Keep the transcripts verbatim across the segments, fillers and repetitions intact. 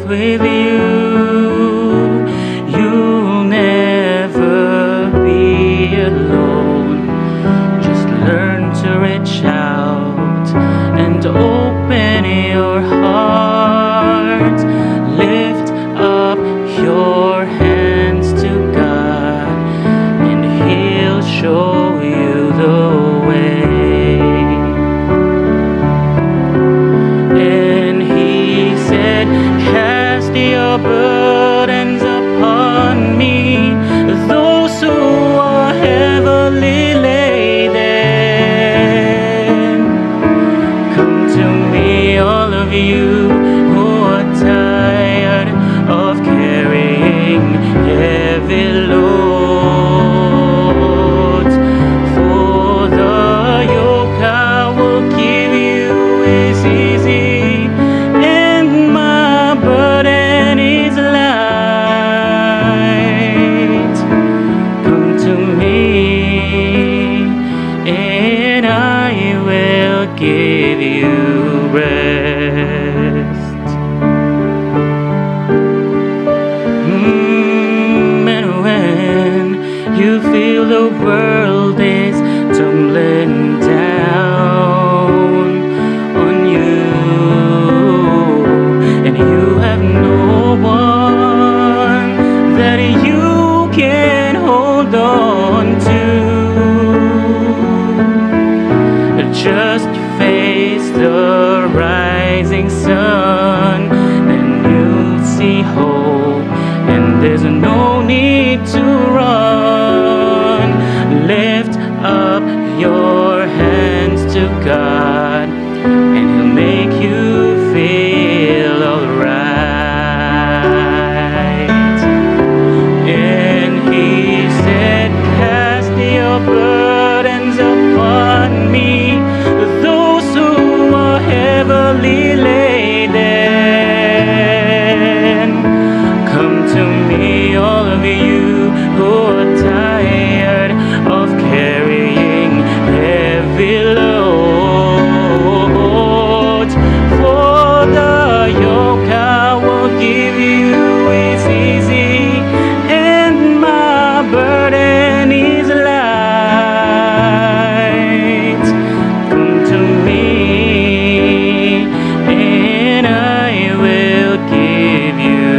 with you, you'll never be alone. Just learn to reach out and open your heart. Lift up your hands to God, and He'll show you the way. And He said, cast your burdens upon me, those who are heavily laden. Come to me, all of you who are tired of carrying heavy loads. For the yoke I will give you is easy, and my burden is light. Come to me, and I will give you rest. Mm, and when you feel the world is tumbling down on you, and you have no one that you can hold on to, just face the rising sun, then you'll see hope, and there's no need to run. Lift up your hands to God, and He'll make you feel alright. And He said, cast your burdens upon me, those who are heavily laden. Come to me, all of you who are tired of carrying heavy loads. For the yoke I will give you is easy, and my burden is light. Come to me, and I will give you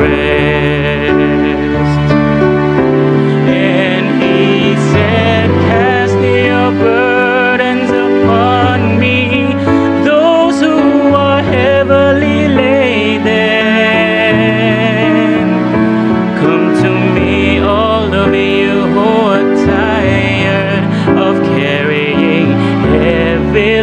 rest. And He said, cast your burdens upon me, those who are heavily laden. Come to me, all of you who are tired of carrying heavy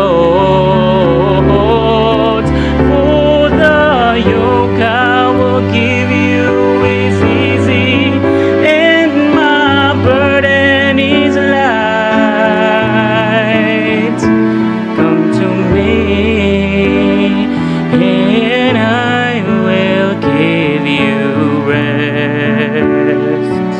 loads. For the yoke I will give you is easy, and my burden is light. Come to me, and I will give you rest.